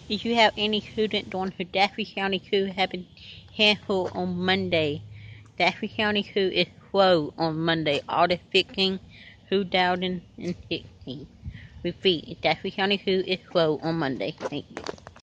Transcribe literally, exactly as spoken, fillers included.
If you have any student doing who Daffy County Coup happened handful on Monday. Daffy County Coup is closed on Monday. All the fifteen who Dowden and sixteen. Repeat, Daffy County Coup is closed on Monday. Thank you.